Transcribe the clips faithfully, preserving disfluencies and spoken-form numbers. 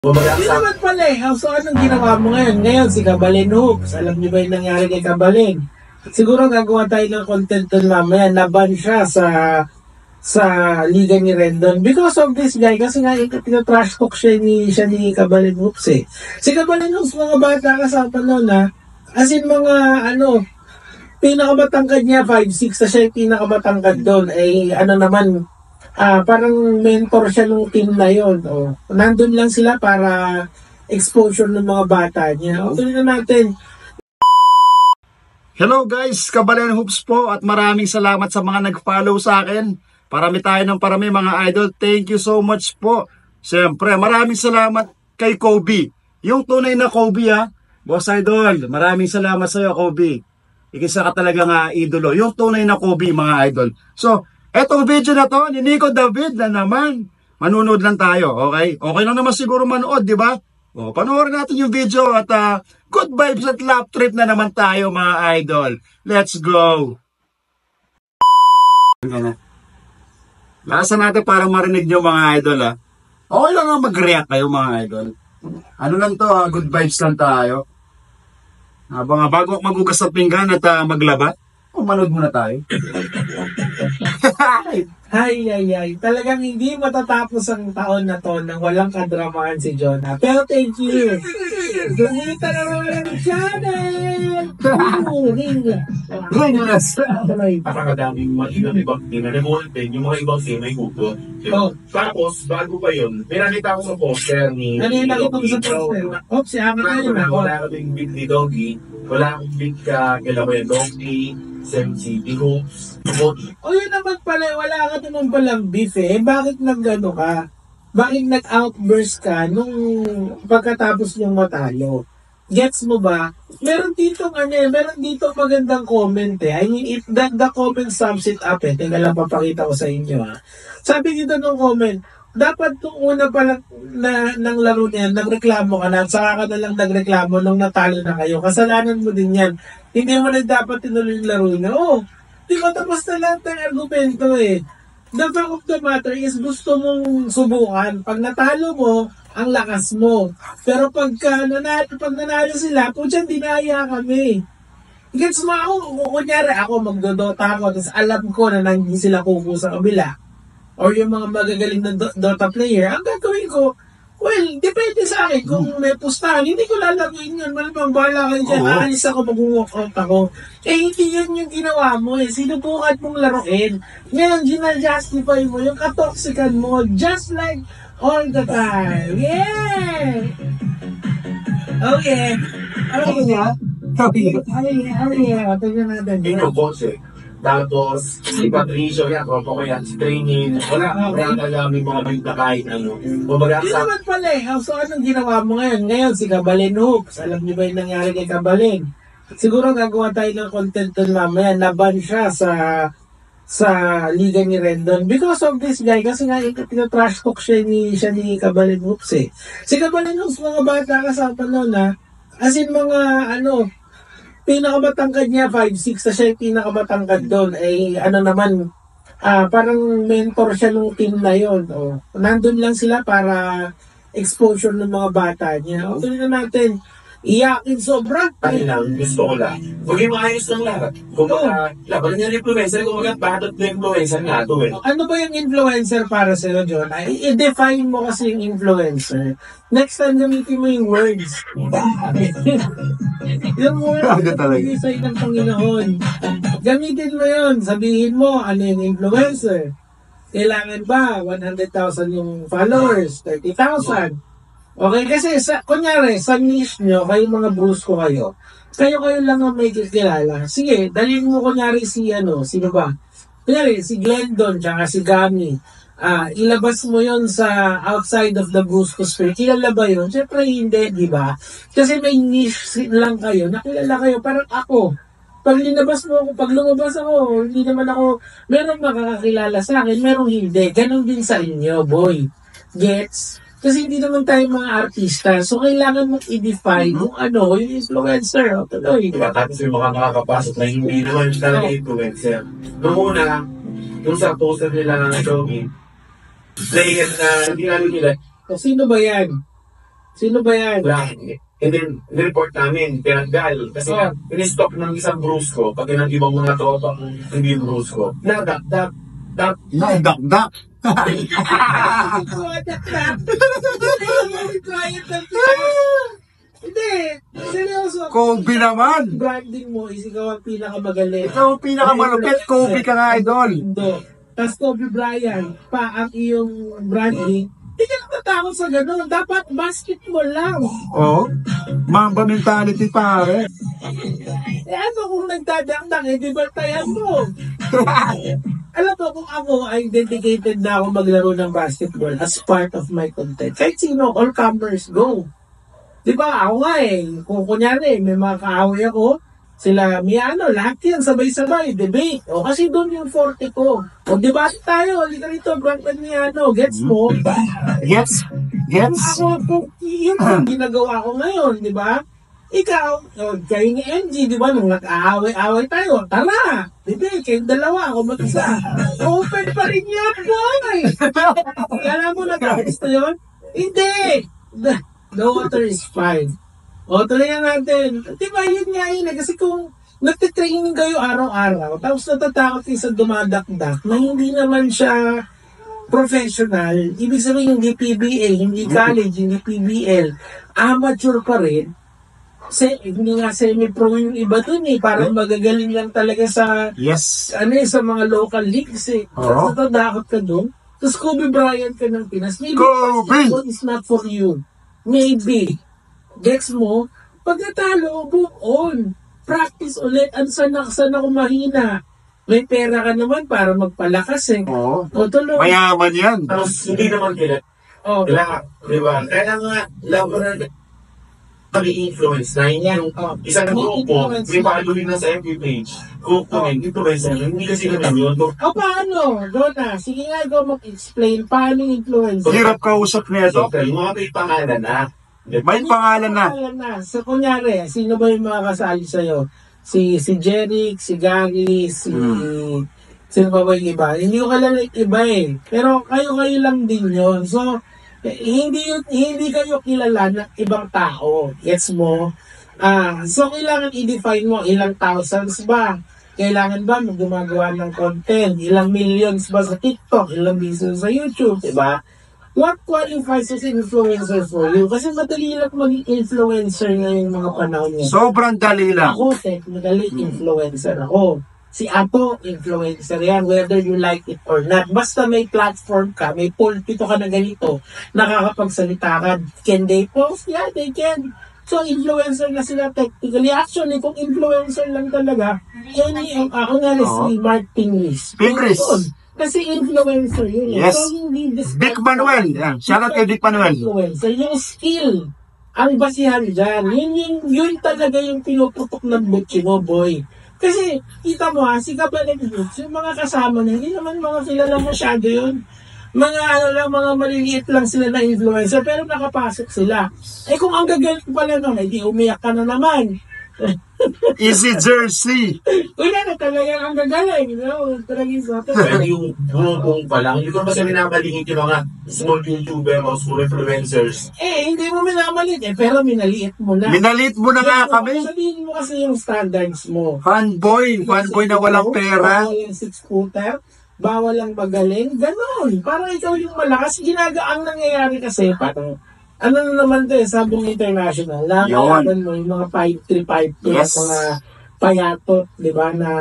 Hindi naman pala eh. So, anong ginawa mo ngayon? Ngayon, si Kabalen Hoops. Alam niyo ba yung nangyari kay Kabalen? Siguro gagawa tayo ng content doon mamaya. Naban siya sa sa liga ni Rendon. Because of this guy, kasi nga tina-trash talk siya ni, siya ni Kabalen Hoops eh. Si Kabalen Hoops, mga bata kasama noon ha. As in mga ano, pinakamatangkad niya, five six, na siya yung pinakamatangkad doon. Eh, ano naman, Ah, parang mentor siya nung team na yon. Oh. Nandun lang sila para exposure ng mga bata niya. O, tuloy na natin. Hello guys, Kabalen Hoops po at maraming salamat sa mga nag-follow sa akin. Parami tayo ng parami mga idol. Thank you so much po. Siyempre, maraming salamat kay Kobe. Yung tunay na Kobe ha. Boss Idol, maraming salamat sa iyo Kobe. Ikisa ka talaga nga idolo. Yung tunay na Kobe mga idol. So, etong video na to, ni Nico David na naman. Manunood lang tayo, okay? Okay lang naman siguro manood, di ba? O, panoorin natin yung video at uh, good vibes at lap trip na naman tayo mga idol. Let's go! Lasa natin para marinig nyo mga idol ha. Okay lang nga mag-react kayo mga idol. Ano lang to ha, good vibes lang tayo. Habang uh, bago magugas ng pinggan at uh, maglabat, manood muna tayo. Ay, ay, ay. Talagang hindi matatapos ang taon na to nang walang kadramahan si Jonah. Pero thank you. Gumita na naman ang channel. Ring. Ring us. Napakadaming mga ibang team na revolted, yung mga ibang team ay hugot. Oh. Tapos, bago pa yun, pinakita ko sa poster ni... Ano yung nakita mo sa poster? Oops, si Amin na yun. Wala kaming big ni Doggy. Wala akong big ka, kailan ko yung Doggy, Sem City Hoops. O yun naman pala, wala ka naman palang beef eh. Bakit nag-ano ka? Bakit nag-outburst ka nung pagkatapos niyong matalo? Gets mo ba? Meron dito ano eh, meron dito magandang comment eh. I mean, if the, the comment sums it up eh. Teka lang, papakita ko sa inyo ha. Sabi dito ng comment, dapat nung una pa lang na, ng laro niyan, nagreklamo ka na, saka ka na lang nagreklamo nung natalo na kayo. Kasalanan mo din yan. Hindi mo na dapat tinuloy yung laro niya. Oo, di ba tapos na lahat ng argumento eh. The fact of the matter is gusto mong subukan. Pag natalo mo, ang lakas mo. Pero pagka nanalo, pag nanalo sila, po dyan dinaya kami. Gets mo ako, kunyari ako magdodota ako, tapos alam ko na nangin sila kuko sa kabila. Or yung mga magagaling na Dota player, ang gagawin ko, well, depende sa akin. Kung may pustahan, hindi ko lalagyan yun. Malamang bahala kayo dyan. Aalis ako, mag-walk out ako. Eh, hindi yun yung ginawa mo eh. Sinubukan mong laruin. Ngayon, gina-justify mo yung katoxican mo just like all the time. Yeah! Okay. Okay nga. Okay. Okay. Tingnan natin. Ikaw, boss eh. Tapos, si Patricio, yan, tropa ko yan, si Training, wala, wala kami mga bigta kahit ano. Bumaga Hindi naman pala eh. So, anong ginawa mo ngayon? Ngayon, si Kabalen Hoops. Alam niyo ba yung nangyari kay Kabalen? Siguro gagawa tayo ng content doon mamaya. Naban siya sa sa liga ni Rendon. Because of this guy, kasi nga tina-trash talk siya ni, siya ni Kabalen Hoops eh. Si Kabalen Hoops, mga bata kasama noon ha. As in mga ano, pinakamatangkad niya, five six, na siya yung pinakamatangkad doon. Eh, ano naman, ah, parang mentor siya nung team na yon. Oh. Nandun lang sila para exposure ng mga bata niya. O, tuloy na natin. Iyakin sobra. Ano lang, gusto ko lang. Huwag yung maayos ng lahat. Kung mga, laban niya yung influencer, kung mga bakit na influencer nga ito eh. Ano ba yung influencer para sa'yo, John? Ay, i-define mo kasi yung influencer. Next time, gamitin mo yung words. Yung words, ibigay sa'yo ng Panginoon. Gamitin mo yun. Sabihin mo, ano yung influencer? Kailangan ba one hundred thousand yung followers? thirty thousand? Okay, kasi sa, kunyari, sa niche nyo, kayo mga brusko kayo, kayo-kayo lang ang may kilala. Sige, dalhin mo kunyari si, ano, sino ba? Kunyari, si Glendon, tsaka si Gami. Ah, ilabas mo yon sa outside of the brusko sphere. Kilala ba yun? Siyempre hindi, di ba? Kasi may niche lang kayo, nakilala kayo, parang ako. Pag linabas mo ako, pag lumabas ako, hindi naman ako, merong makakakilala sa akin, merong hindi. Ganon din sa inyo, boy. Gets? Kasi hindi naman tayo mga artista. So, kailangan mong i-define kung ano, yung influencer. O, tuloy. Diba? Tapos yung mga nakakapasok na hindi naman talaga influencer. Noong una, yung sa poster nila ng Adobe, player na hindi namin nila. So, sino ba yan? Sino ba yan? Wala. And then, report namin, tinanggal. Kasi Oh. nga, in-stop ng isang brusko, pati ng ibang mga tropa kung hindi brusko. Nadakdak. Dak. Nadakdak. Hindi, seryoso. Kobe naman. Branding mo is ikaw ang pinakamagaling. Ikaw ang pinakamalupit. Kobe ka nga, idol. Mundo. Tapos Kobe Bryant pa ang iyong branding. Hindi ka natatakot sa ganun. Dapat basketball lang. Oo. Mamba mentality, pare. Eh ano kung nagdadangdang, eh di ba tayo mo? Alam mo, kung ako ay dedicated na ako maglaro ng basketball as part of my content, kahit sino, all comers, go. Di ba, ako nga eh, kung kunyari, may mga kaaway ako, sila, Miano, lahat yan, sabay-sabay, debate. O kasi doon yung forte ko. O debate tayo, halika rito, Brandon Miano, gets mo? Gets? Gets? Ako, kung yun ang ginagawa ko ngayon, di ba? Ikaw, o, kayo ni M G, di ba, nung nag-aaway-aaway tayo, tara, di ba, kayong dalawa, ako mag-isa. Open pa rin yan, boy! Kala mo nag-aaway na yun? Hindi! The, the water is fine. O, tuloy na natin. Di ba, yun nga yun, eh, kasi kung nagtitraining kayo araw-araw, tapos natatakot kayo sa dumadakdak, na hindi naman siya professional, ibig sabihin hindi P B A, hindi college, hindi P B L, amateur pa rin, Se, hindi nga semi-pro yung iba dun eh. Parang magagaling lang talaga sa, Yes. ano eh, sa mga local leagues eh. Oo. Natadakot ka dun. Tapos Kobe Bryant ka ng Pinas. Maybe Kobe! basketball is not for you. Maybe. Gets mo? Pag natalo, move on. Practice ulit. Ano sana, sana kung mahina. May pera ka naman para magpalakas eh. Oo. O tuloy. Mayaman yan. Tapos, hindi naman kila. O, Kailangan, di ba? Kaya nga, laban pag-i-influence na yun yung Oh. isang grupo, Influence. may following na sa F B page. Kung Oh. kung influencer, hindi kasi naman yun. o paano? Dona, sige nga ikaw mag-explain paano yung influence. Hirap kausap nito. So, yung mga may pangalan na. Di ba? May pangalan na. Alam na. So, kunyari, sino ba yung mga kasali sa'yo? Si si Jeric, si Gary, si... Sino ba ba yung iba? Hindi ko kalala yung iba eh. Pero kayo-kayo lang din yun. So, eh, hindi yun, hindi kayo kilala ng ibang tao. Gets mo? Ah, so, kailangan i-define mo ilang thousands ba? Kailangan ba mag gumagawa ng content? Ilang millions ba sa TikTok? Ilang millions sa YouTube? Diba? What qualifies as influencer for you? Kasi madali lang maging influencer ngayong mga panahon niya. Sobrang dali lang. Ako, technically, influencer ako. Si Apo, influencer yan, whether you like it or not. Basta may platform ka, may pulpito ka na ganito, nakakapagsalita ka, can they post? Yeah, they can. So, influencer na sila technically. Actually, kung influencer lang talaga, any, ako nga na si Mark Pingris. Pingris. Yun. Kasi influencer yun. eh. Yes. So, hindi this Vic Manuel. Yan. Shout out kay Vic Manuel. influencer, yung skill ang basihan dyan. Yun, yun, yun talaga yung pinuputok ng butchi mo, boy. Kasi, kita mo ha, si Kabalan Groups, yung mga kasama na, hindi naman mga kilala masyado yun. Mga ano lang, mga maliliit lang sila na influencer, pero nakapasok sila. Eh kung ang gagaling pala nun, eh di umiyak ka na naman. Easy Jersey. Wala na talaga ang gagaling, no? Talagang sa Pwede yung bumubong pa lang. Hindi ko naman sa minamaliit yung mga small YouTuber o small influencers. Eh, hindi mo minamalit eh, pero minaliit mo na. Minalit mo na nga kami. Sabihin mo kasi yung standards mo. Fanboy. Fanboy na walang pera. Bawal yung six-footer, bawal ang magaling, ganon. Parang ikaw yung malakas. Ginaga, ang nangyayari kasi, parang, ano na naman to eh, sabong international, nakakalaban mo yung mga five three five plus, Yes. mga payatot, di ba, na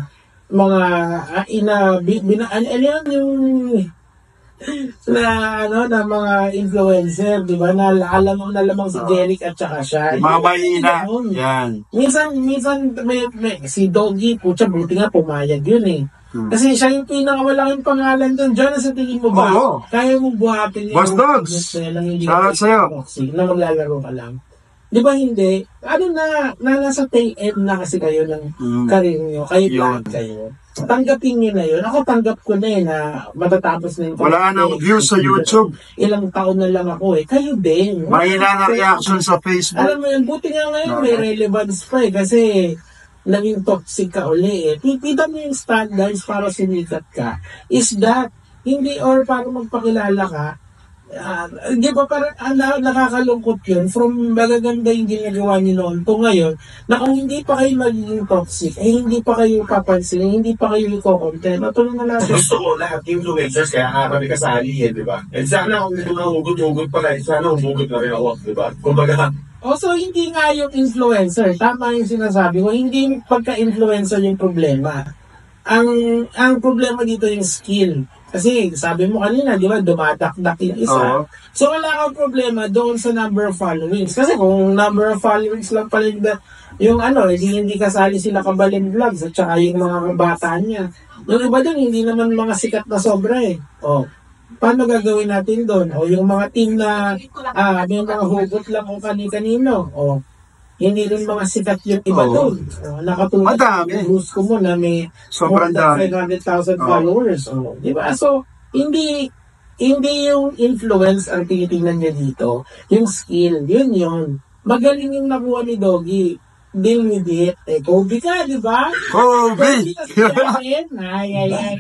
mga uh, ina, bi- bina, ano, ano yun, yung na ano na mga influencer, di ba, na alam mo na lamang si Derek at saka siya. Mga mahina. Ganon. Yan. Minsan, minsan, may, may, si Doggy, putya, buti nga pumayag yun eh. Hmm. Kasi siya yung pinakamalaking pangalan doon. Diyan, sa tingin mo ba? Oo. Kaya mo buhatin yung Boss Dogs! business na lang, hindi Shoutout sa'yo. boxing, na maglalaro ka lang. Di ba hindi? Ano na, na nasa tail end na kasi kayo ng Mm. karir nyo. Kayo Yun. lahat kayo. Tanggapin nyo na yun. Ako tanggap ko na eh na matatapos na yung Wala nang views sa YouTube. Ilang taon na lang ako eh. Kayo din. Mahina na reaction sa Facebook. Alam mo yun, buti nga ngayon may relevance pa eh, kasi naging toxic ka uli eh. Kita mo yung standards para sinikat ka. Is that, hindi or para magpakilala ka, Ah, di ba parang ah, na, nakakalungkot yun from magaganda yung ginagawa niyo noon to ngayon na kung hindi pa kayo magiging toxic, eh hindi pa kayo papansin, eh, hindi pa kayo i-content. Natuloy na lahat. Gusto ko lahat influencers, kaya nga kami kasali eh, di ba? And sana kung ito na hugot-hugot pala, eh, sana humugot na rin ako, di ba? Kumbaga, Also, hindi nga yung influencer. Tama yung sinasabi ko. Hindi pagka-influencer yung problema. Ang ang problema dito yung skill. Kasi sabi mo kanina, di ba, dumadakdak yung isa. Oo. So, wala kang problema doon sa number of followings. Kasi kung number of followings lang pala yung, yung ano, hindi, hindi kasali sila Kabalin Vlogs at saka yung mga kabataan niya. Yung iba doon, hindi naman mga sikat na sobra eh. Oh. Paano gagawin natin doon? O yung mga team na ah, may mga hugot lang o kani-kanino. O hindi rin mga sikat yung iba Oo. doon. O, nakatulad Madami. yung Bruce ko mo na may Sobrang more than dami. five hundred thousand Oo. followers. O, di ba? So, hindi hindi yung influence ang tinitingnan niya dito. Yung skill, yun yun. Magaling yung nakuha ni Doggy. Deal with it. Eh, Kobe ka, di ba? Kobe! Kasi ay, ay, ay.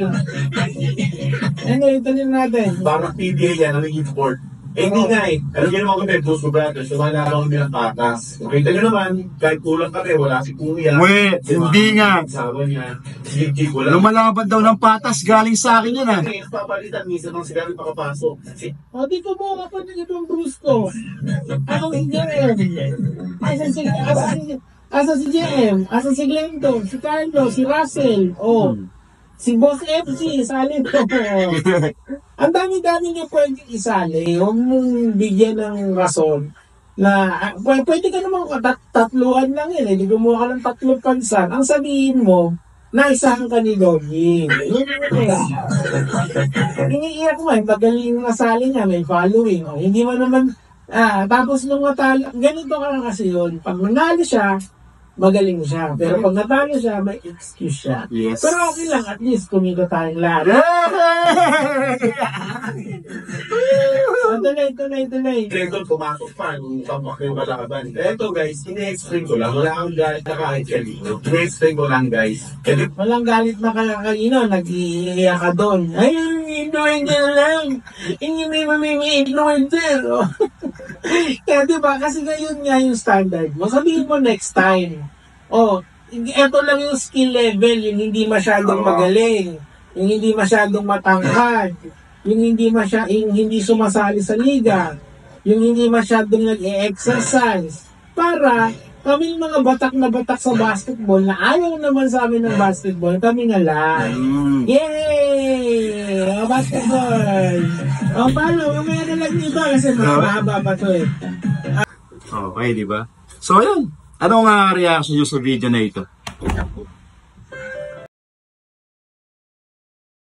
Ano, ituloy natin. parang P B A yan, naging sport. Eh, hindi nga eh. Alam niyo naman kung may Bruce Brothers, sumanakaw kami ng patas. Kita niyo naman, kahit kulang kami, wala si Kuya. Uy, si hindi Mami, nga. Sawa niya. Si Gigi, wala. Lumalaban daw ng patas, galing sa akin yun ah. Kasi papalitan, minsan nung sigarin pakapasok. Kasi, O, di ko mo kapag itong Bruce ko. Ako si J M. Asa si, asa si, asa si J M. Asa si Glendo. Si Carlo. Si Russell. O. Si Boss F C. Salin ko. Ang dami-dami niyo pwedeng isali. Huwag mong bigyan ng rason na ah, pw- pwede ka naman tat tatluhan lang yun. Eh. Di gumawa ka ng tatlong pansan. Ang sabihin mo, naisahan ka ni Doggy. Yun yun yun. Iniiyak mo eh, magaling yung nasali niya, may following. O, hindi mo naman, ah, tapos nung natalo, ganito ka kasi yun. Pag nanalo siya, magaling siya. Pero pag natalo siya, may excuse siya. Yes. Pero okay lang, at least kumita tayong lahat. O, tuloy, tuloy, tuloy. Gregor, pumasok pa nung tamak yung kalaban. Eto guys, ini-explain ko lang. Wala akong galit na kahit kanino. Ini-explain ko lang guys. Kasi Walang galit na kanino, nag-iiyak ka doon. Ay, influencer lang. Hindi may may influencer. Oh. Kaya diba, kasi ngayon nga yung standard mo. Sabihin mo next time. Oh, eto lang yung skill level, yung hindi masyadong Oo. magaling, yung hindi masyadong matangkad, yung hindi masya, yung hindi sumasali sa liga, yung hindi masyadong nag-e-exercise. Para kami mga batak na batak sa basketball na ayaw naman sa amin ng basketball, kami na lang. Mm. Yay! O, basketball! O, paano? Mamaya na lang dito kasi mahaba pa to eh. Okay, di ba? So, yun. Anong uh, reaction nyo sa video na ito?